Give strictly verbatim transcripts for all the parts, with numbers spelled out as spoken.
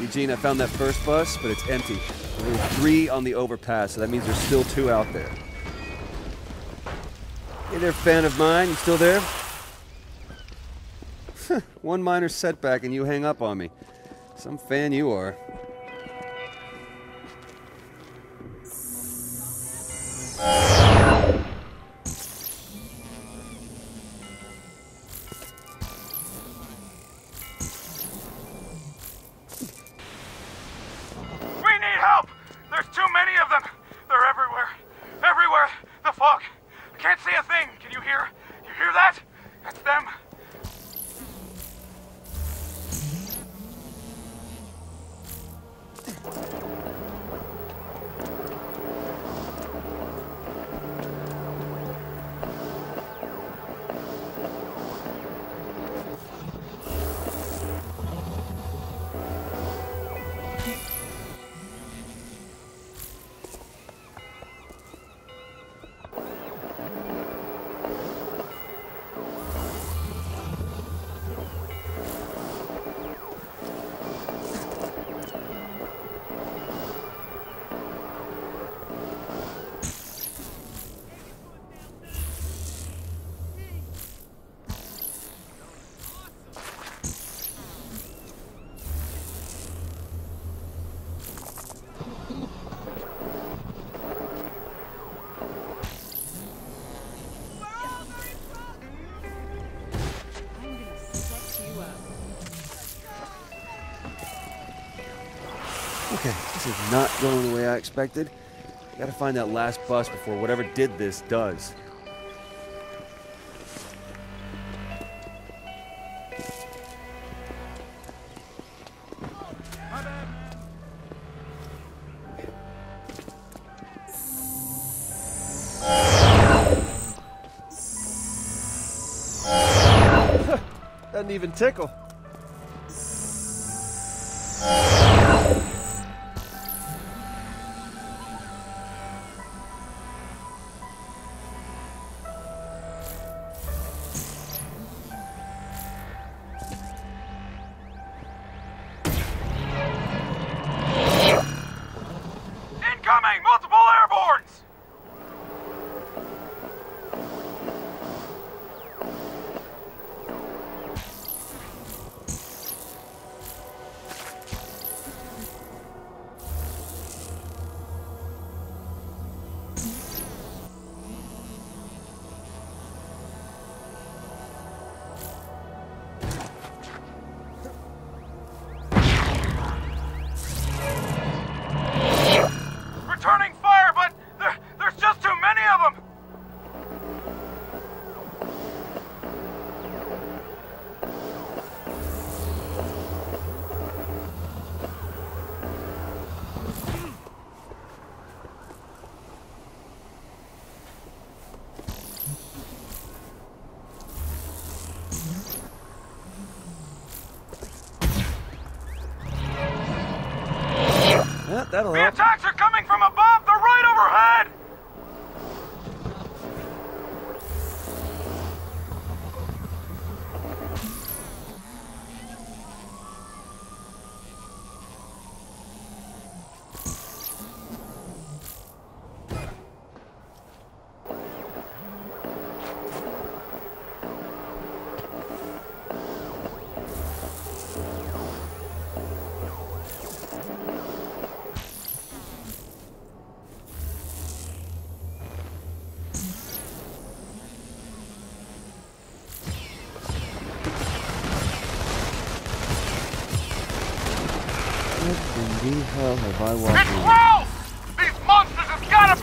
Eugene, I found that first bus, but it's empty. There were three on the overpass, so that means there's still two out there. Hey there, fan of mine. You still there? One minor setback and you hang up on me. Some fan you are. Okay, this is not going the way I expected. Gotta find that last bus before whatever did this does. Doesn't even tickle. Incoming! Multiple airbornes! Returning fire, but there, there's just too many of them! Yeah, that'll The help. attacks are coming from above! They're right overhead! What in the hell have I walked It's into? close! These monsters have gotta be...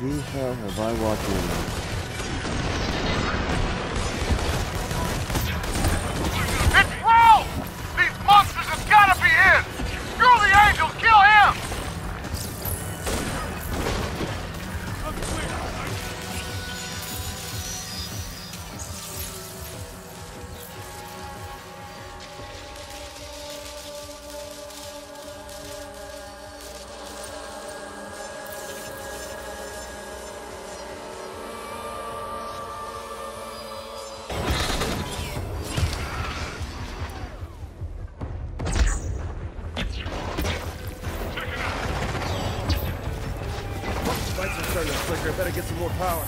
the hell have I walked in? It's Ralph! These monsters have gotta be his! Screw the angels! Kill him! Lights are starting to flicker. I better get some more power.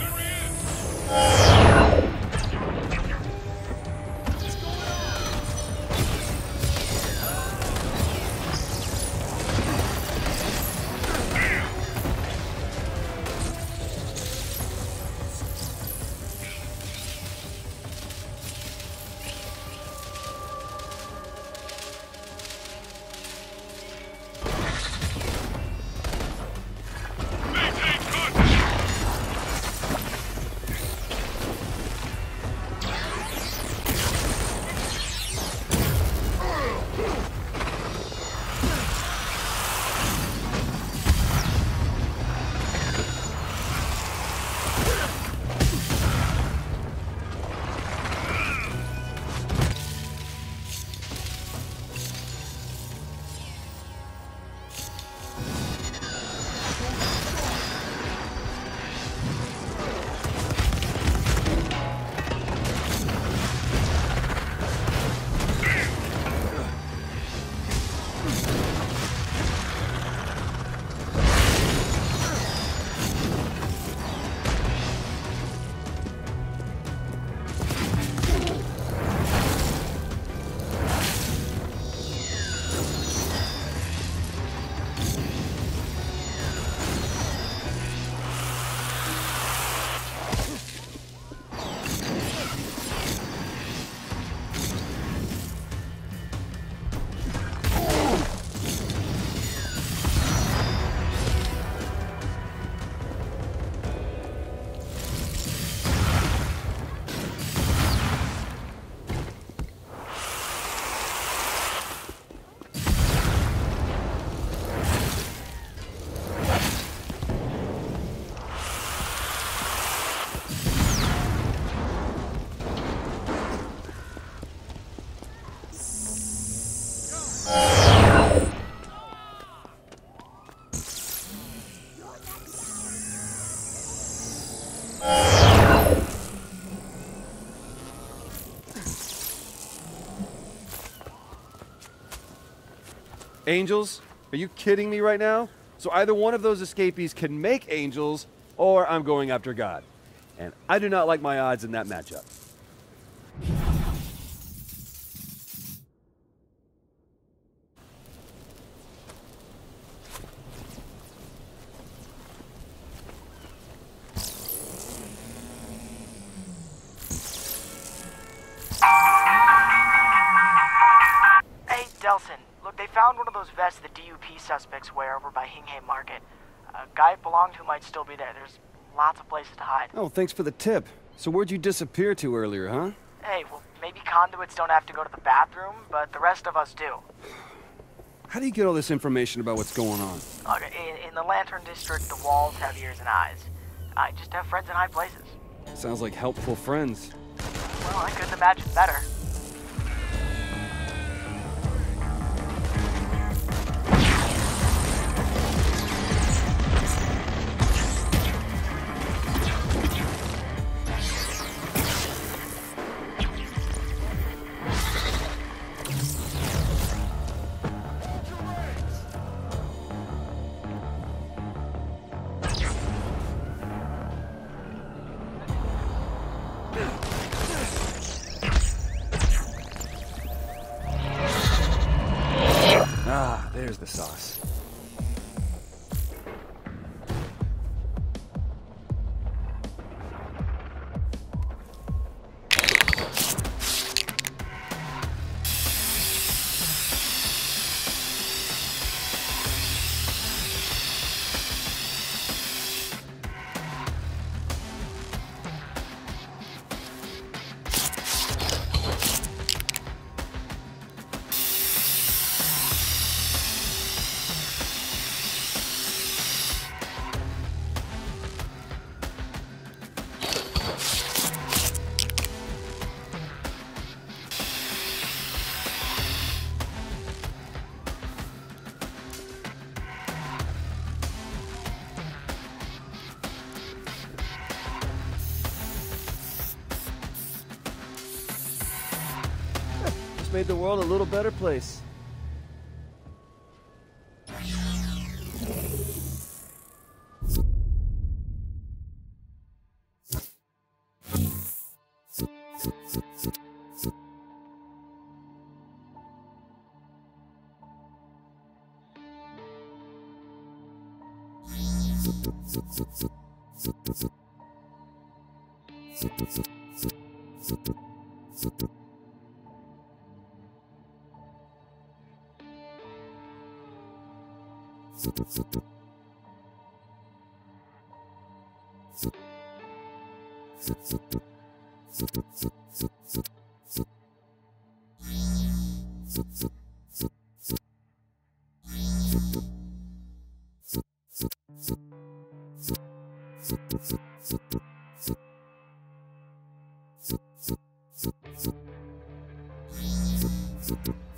Angels? Are you kidding me right now? So either one of those escapees can make angels, or I'm going after God. And I do not like my odds in that matchup. Hey, Delson. Look, they found one of those vests the D U P suspects wear over by Hingham Market. A guy it belonged to might still be there. There's lots of places to hide. Oh, thanks for the tip. So where'd you disappear to earlier, huh? Hey, well, maybe conduits don't have to go to the bathroom, but the rest of us do. How do you get all this information about what's going on? Look, in, in the Lantern District, the walls have ears and eyes. I just have friends in high places. Sounds like helpful friends. Well, I couldn't imagine better. Ah, there's the sauce. just made the world a little better place. Super.